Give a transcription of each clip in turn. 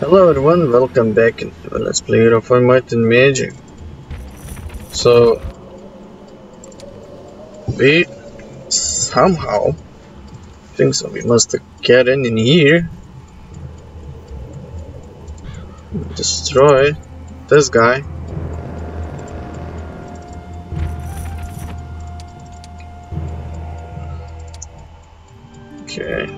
Hello everyone, welcome back into Let's Play Hero 5 Might and Magic. So, we somehow think so we must get in here, destroy this guy. Okay.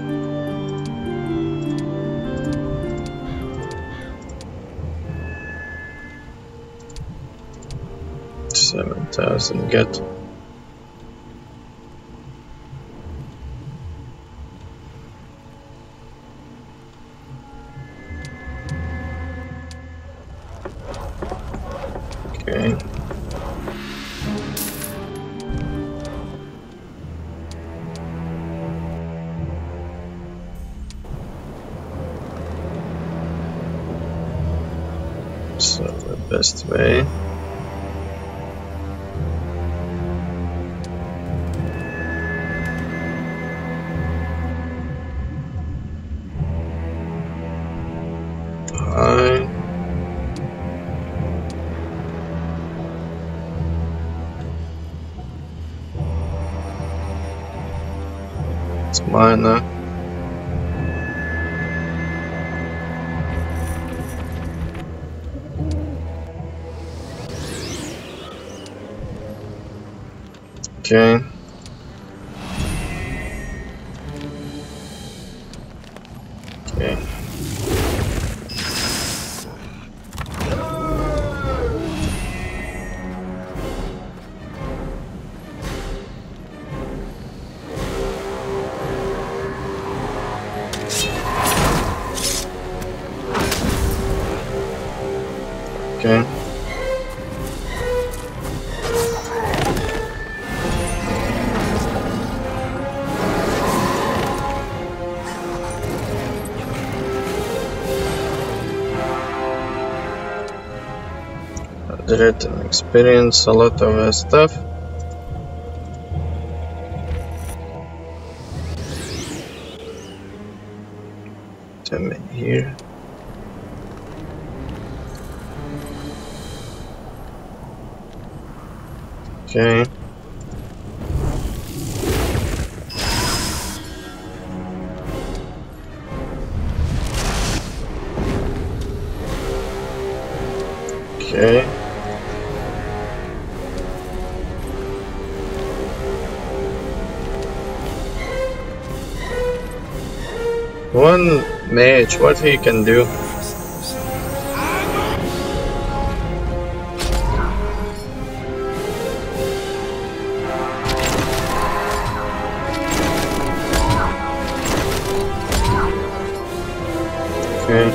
$7,000 get. Okay. So the best way. Hi. It's mine now. Okay. Okay. Okay. Did and experience a lot of stuff. Them in here. Okay. Okay. One mage, what he can do? Okay.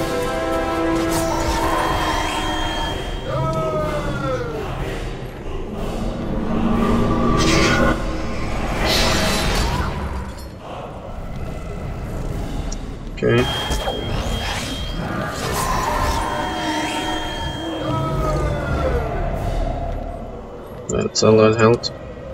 Okay. That's a lot of health.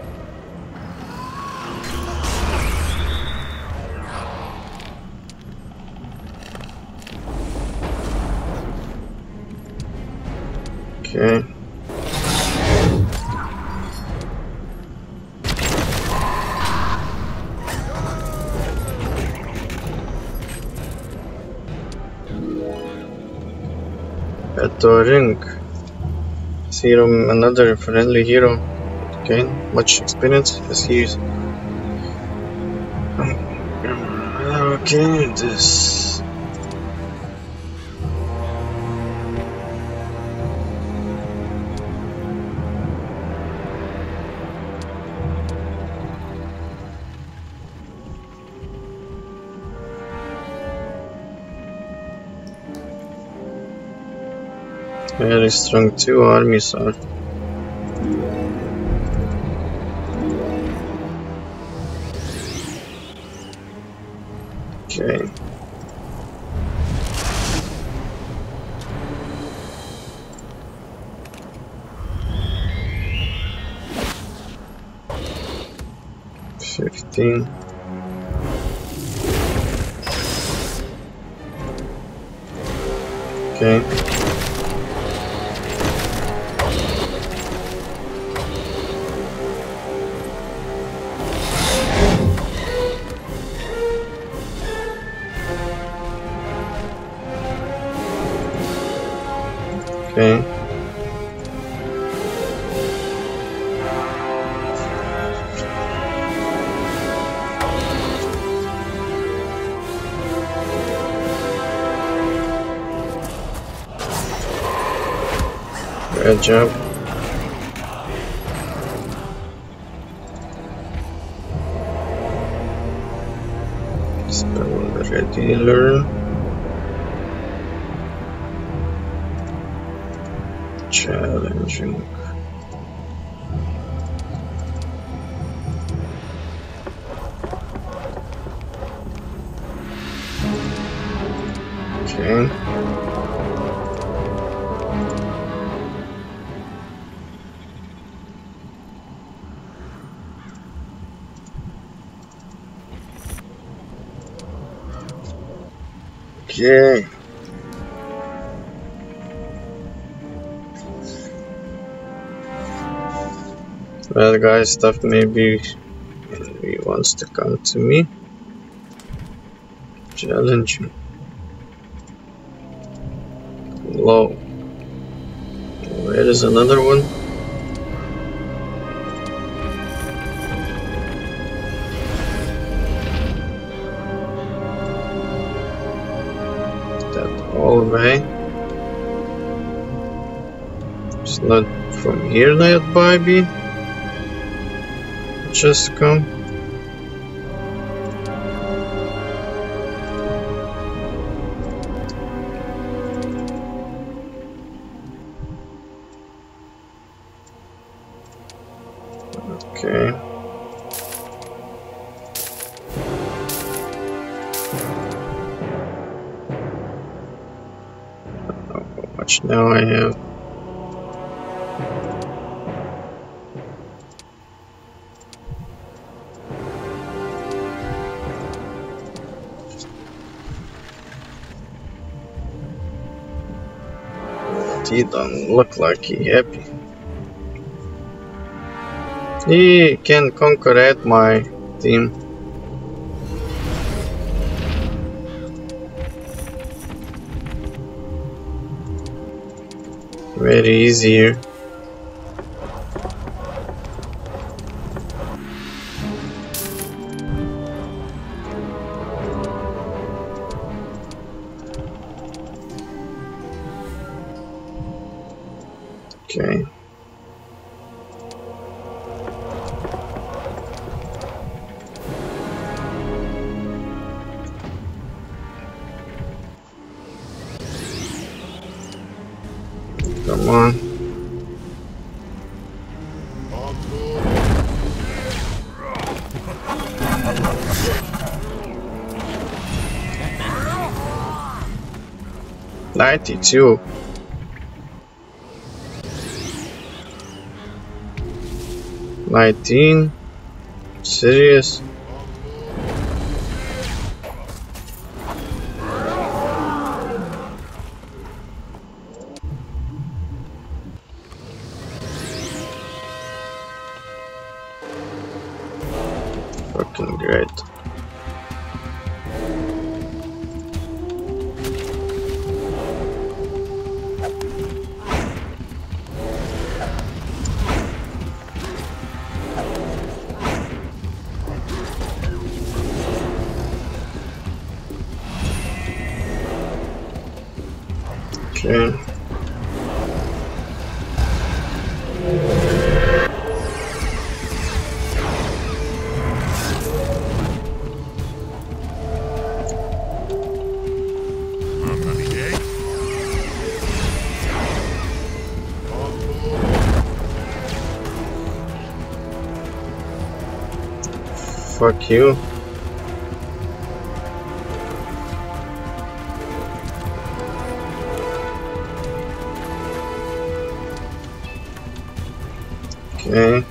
Okay. Ring. Hero, another friendly hero. Gain much experience as he is. Okay, this. Very strong, 2 armies are. Okay. $15. Okay. Okay. Good job. Spell already learn. Challenging. Okay. Okay. Well, guys, stuff maybe he wants to come to me. Challenging. Low. Where is another one? That all way. It's not from here, not baby. Just come. Okay. How much now I have? He don't look like he happy. He can conquer at my team. Very easy here. Okay. Come on. $92. $19. Serious? Fucking great. Okay. Fuck you. Okay.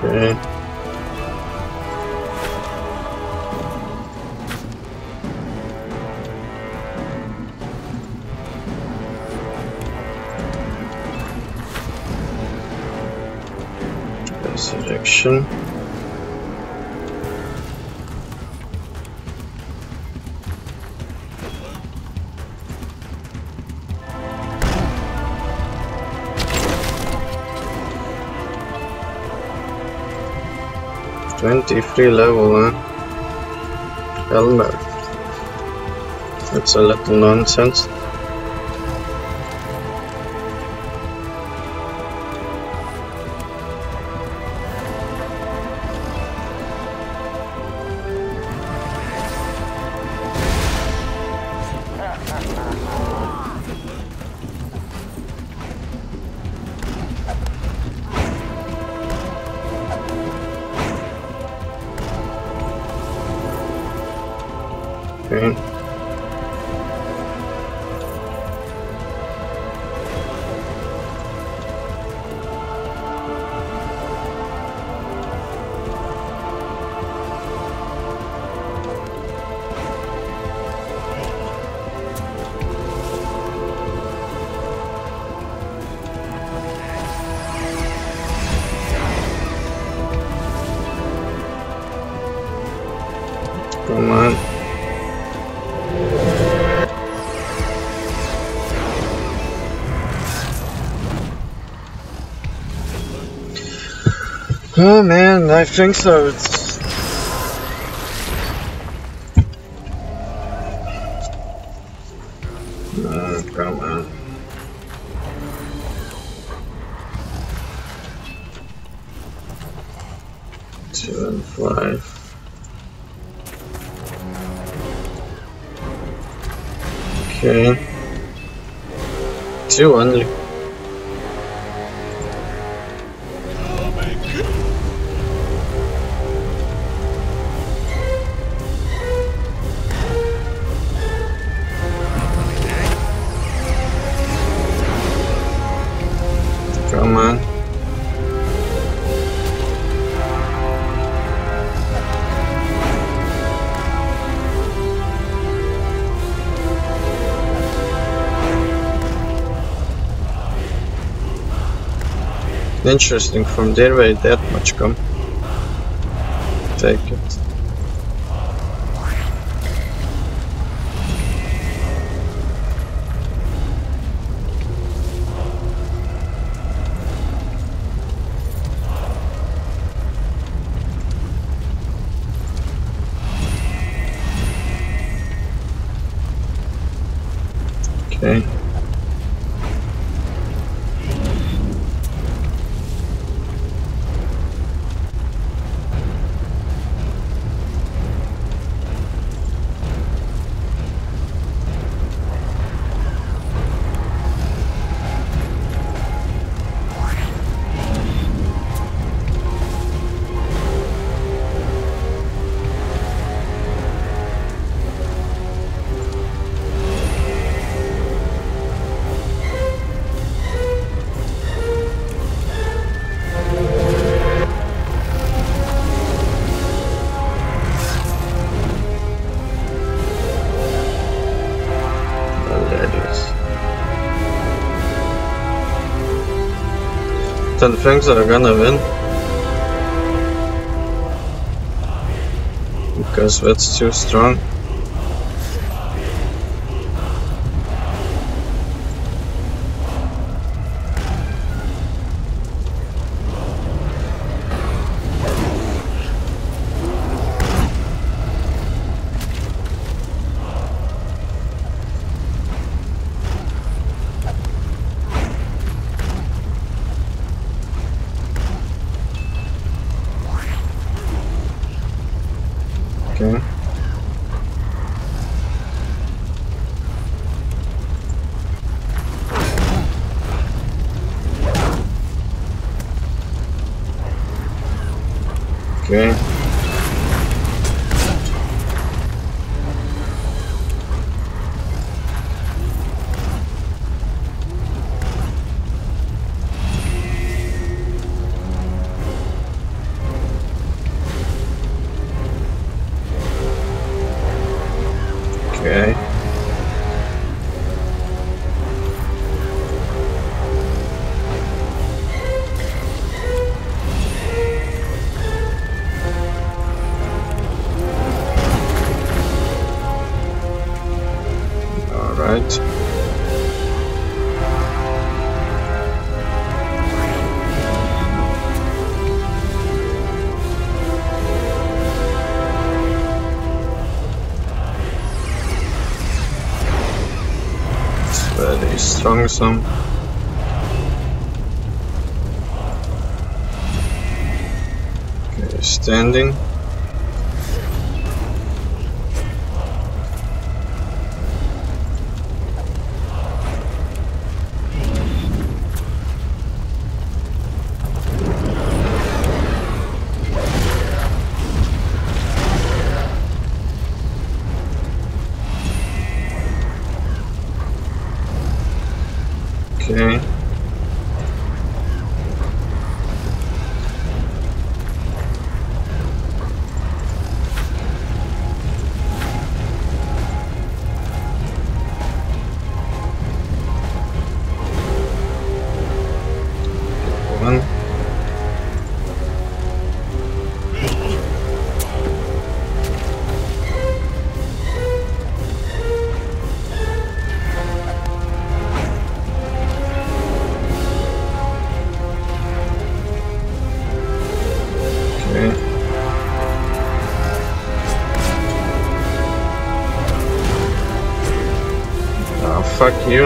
Okay. Resurrection. Free level, huh? Helmet. That's a little nonsense. Okay. Come on. Oh man, I think so. It's... No, come on. Two and 5. Okay. 2 only. Come on. Interesting, from their way that much come. Take it. Okay. Then things are gonna win. Because that's too strong. Okay. Okay. strong some. Okay, standing. Okay. One. Fuck you.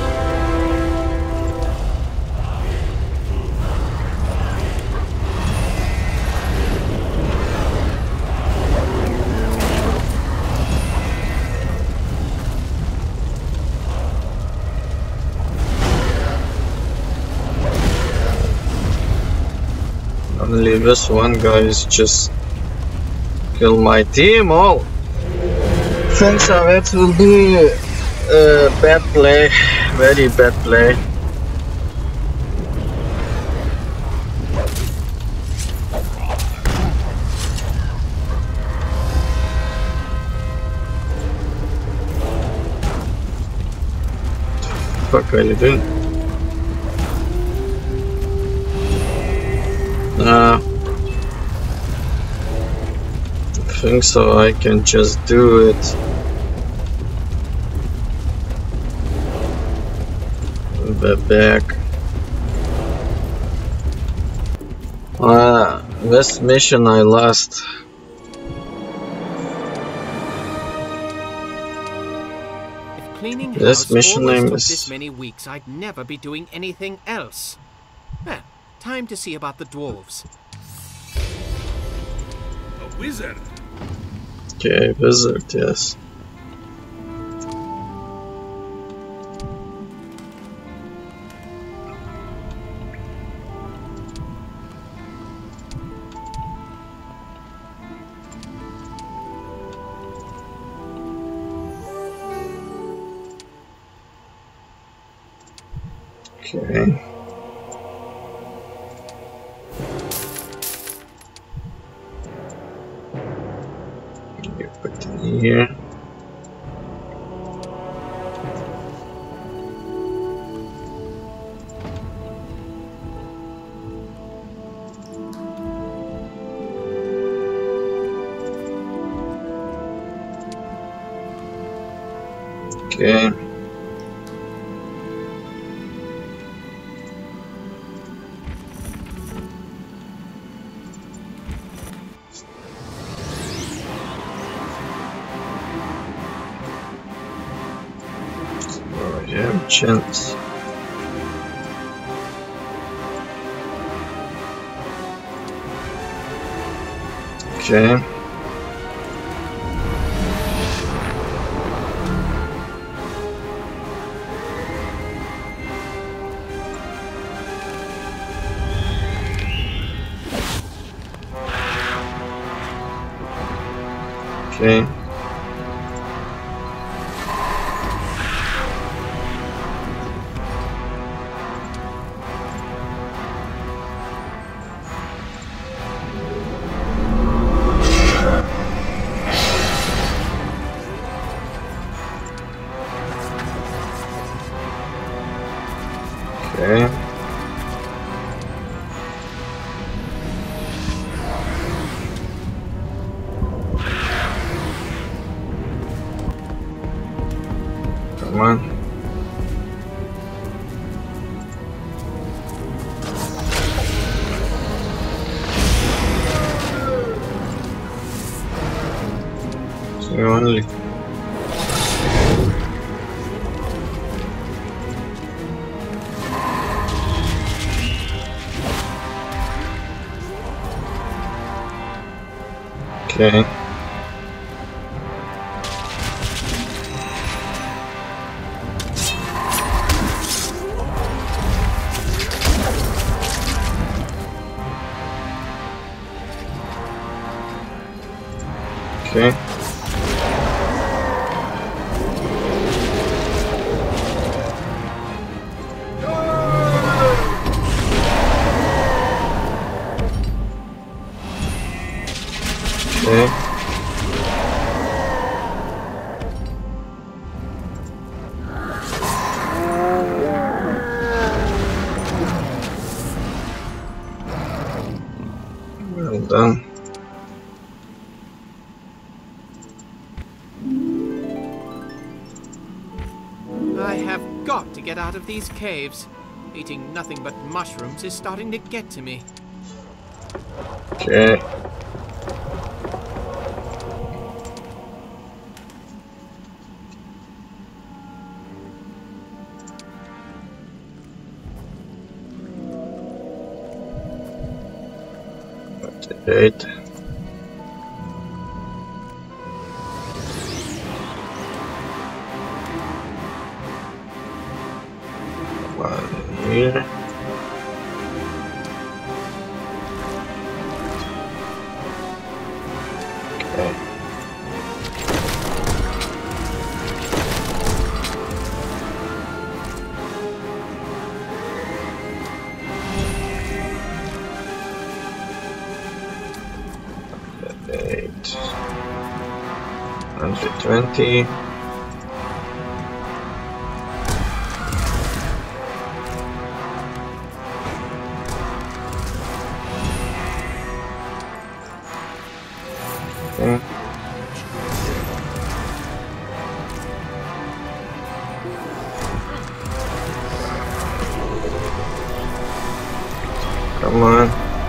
Only this one guy is just kill my team all. Thanks, that will be bad play, very bad play. What the fuck are you doing? I think so, I can just do it. Back. This mission I lost. If cleaning This mission always name took is this many weeks, I'd never be doing anything else. Well, time to see about the dwarves. A wizard. Okay, wizard, yes. Okay. You put in here. Okay. Chance. Okay. Okay. Okay. Come on. So only. Okay. Okay. Okay. Well done. I have got to get out of these caves. Eating nothing but mushrooms is starting to get to me. Okay. Right. One here. Okay. Eight. 120. Okay. Come on.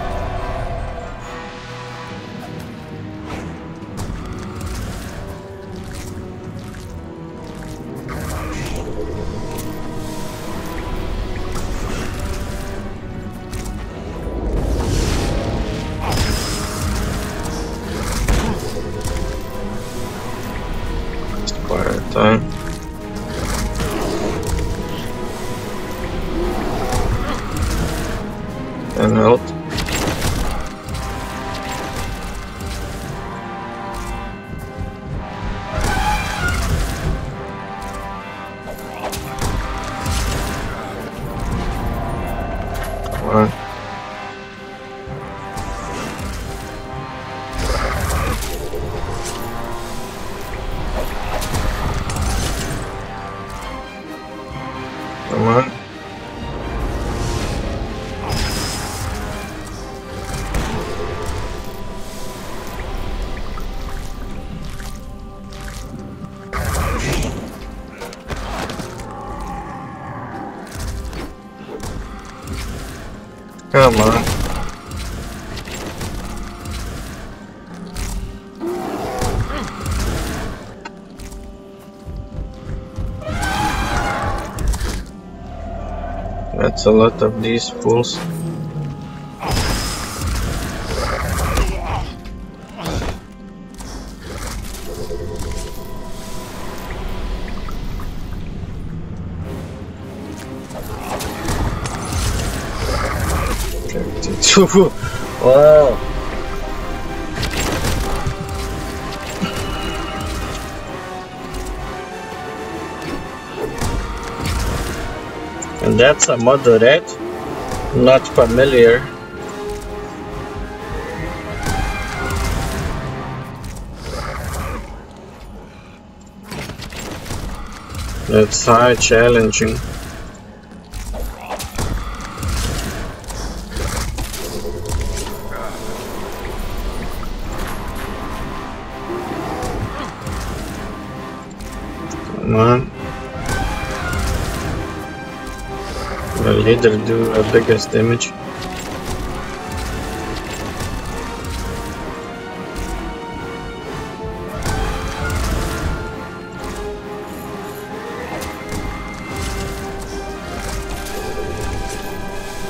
Quiet time. And health. Come on. Come on. Come on. That's a lot of these fools. Wow. And that's a moderate, not familiar. That's high challenging. Come on. The leader do a biggest damage.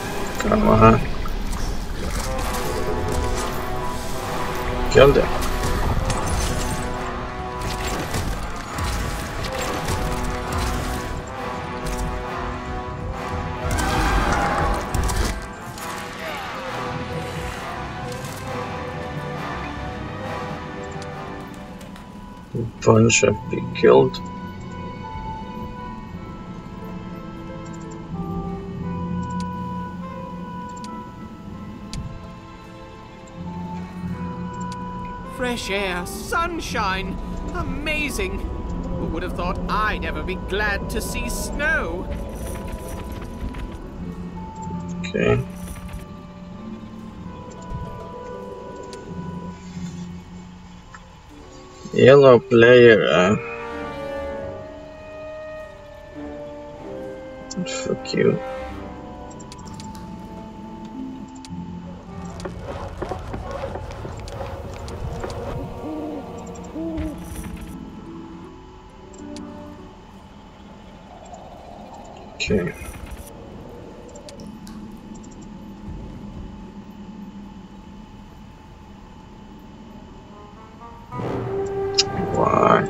Come on. Kill them. Bunch have been killed. Fresh air, sunshine, amazing. Who would have thought I'd ever be glad to see snow? Okay. Yellow player. Fuck you. Okay. Why?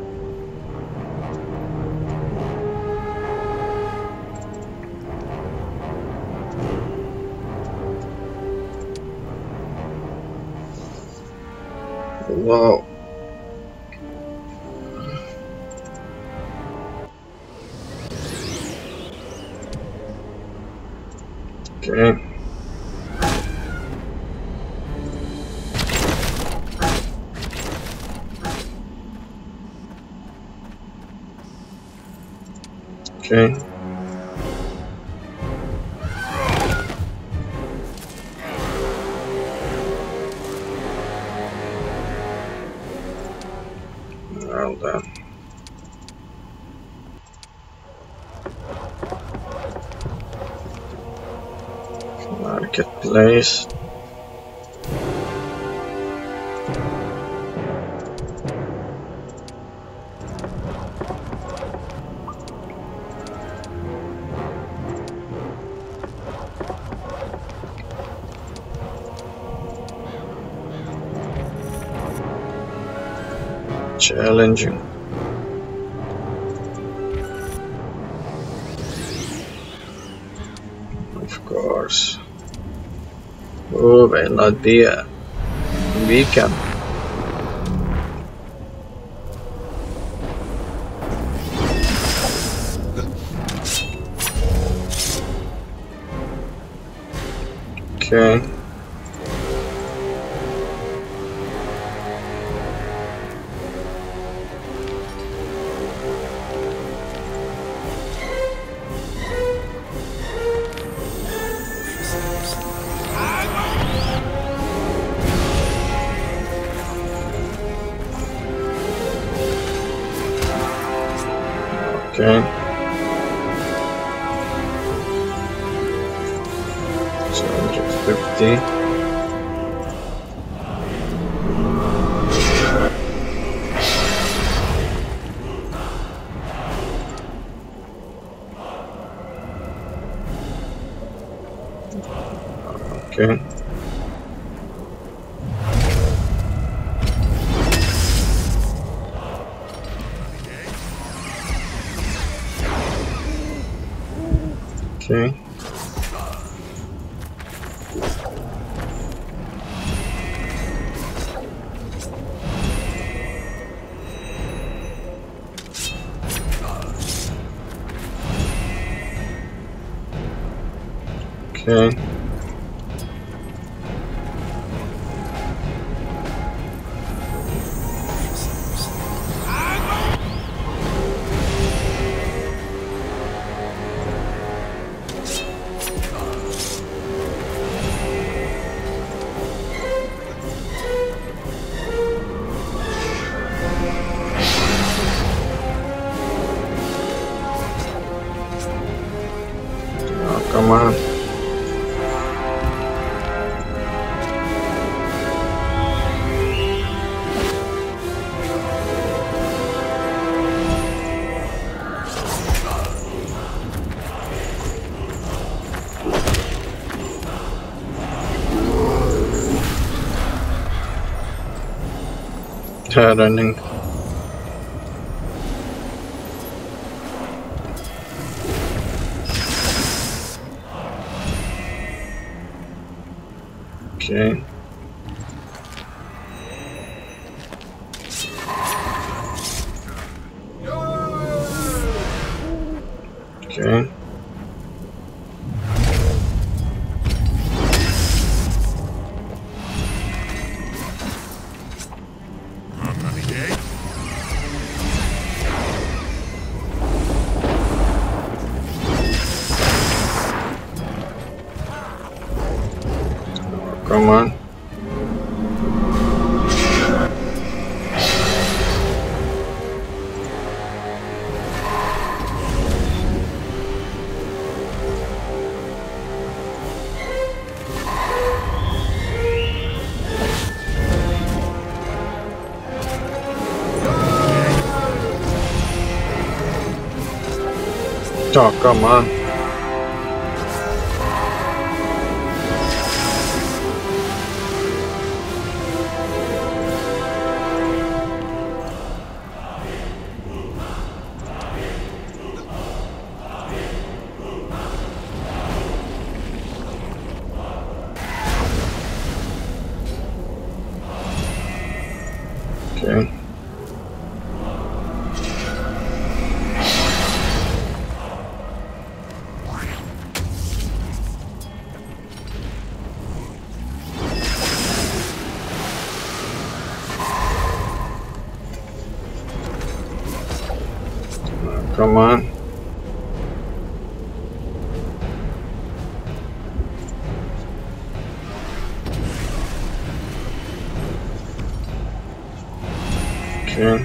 Wow. Okay. Okay. Well then. Marketplace. Challenging. Of course. Oh, will not be a weekend. Okay. Okay. So 150. Okay. Okay. Okay. Oh, come on. Running. Okay. Okay. Come on. Oh, come on. Okay. Come on. Okay.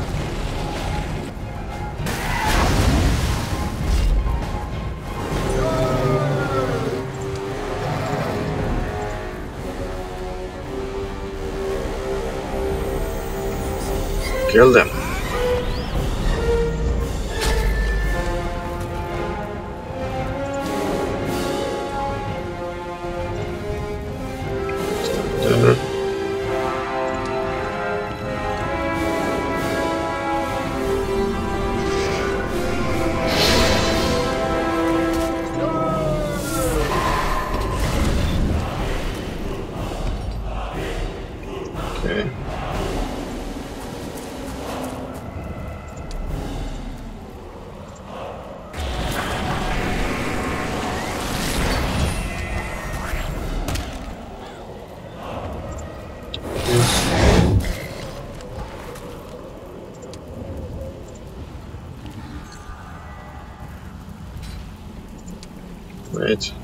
Kill them. Okay. Wait.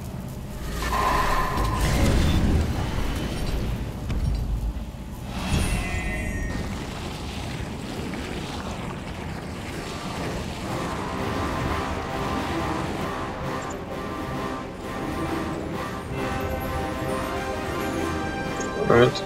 Right.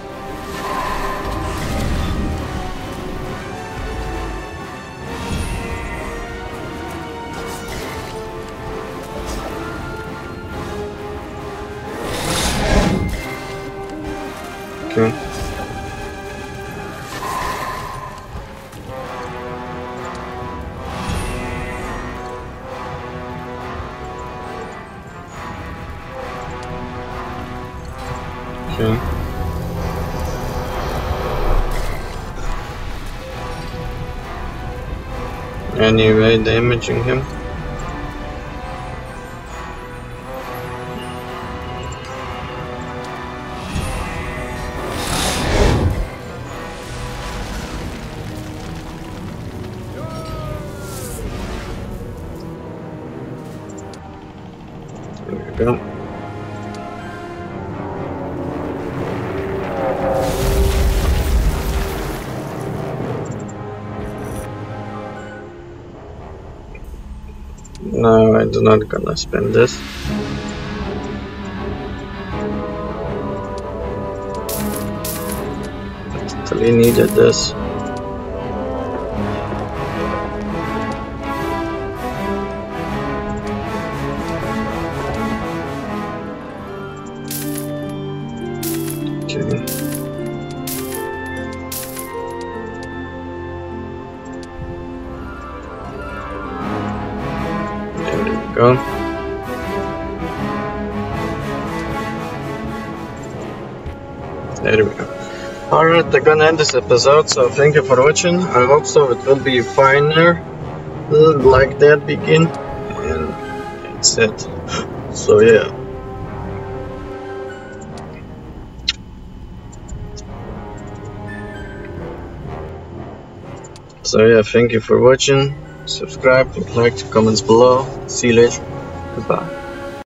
Okay. Okay. Anyway, damaging him. There we go. No, I do not gonna spend this. Totally needed this. Okay. Go. There we go. Alright, I'm gonna end this episode, so thank you for watching. I hope so it will be finer like that begin, and said. So yeah. So yeah, thank you for watching. Subscribe, like, comments below. See you later. Goodbye.